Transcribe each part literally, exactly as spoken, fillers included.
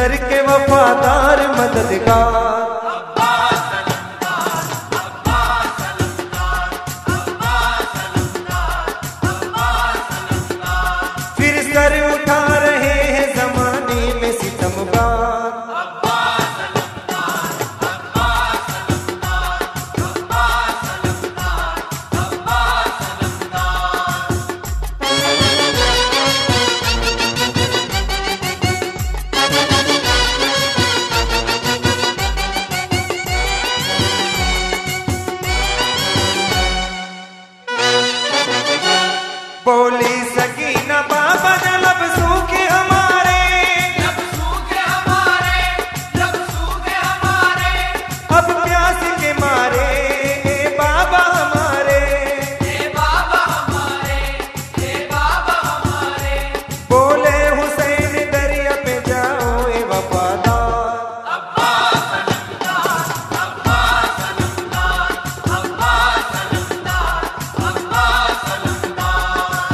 Sir के वफादार मददगार। फिर सर उठा रहे हैं जमाने में सितमगार। बोली सकीना बाबा जब सूखे हमारे, जब सूखे हमारे, जब सूखे हमारे, अब प्यास के मारे ए बाबा हमारे, ए बाबा हमारे, ए बाबा हमारे। बोले हुसैन दरिया पे जाओ ए वफादार। अब्बास अलमदार, अब्बास अलमदार, अब्बास अलमदार, अब्बास अलमदार।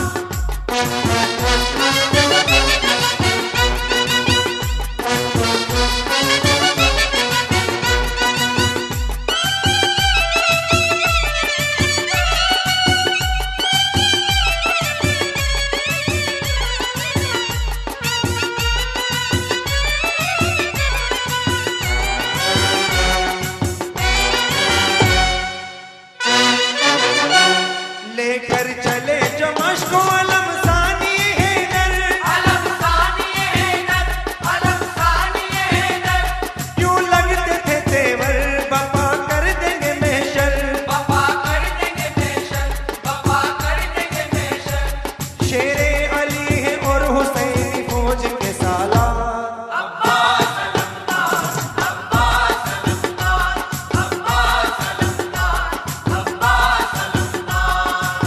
लेकर चले जो मश्को अलम सानी हैदर, अलम सानिए हैदर, अलम सानिए हैदर। क्यों लगते थे तेवर बपा कर देंगे महशर। बपा कर देंगे महशर, बपा कर देंगे महशर। शेरे अली है और हुसैनी फौज के सालार। अब्बास अलमदार, अब्बास अलमदार, अब्बास अलमदार, अब्बास अलमदार।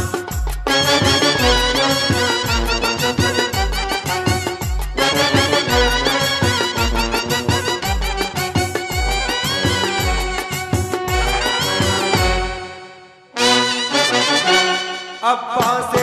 अब्बास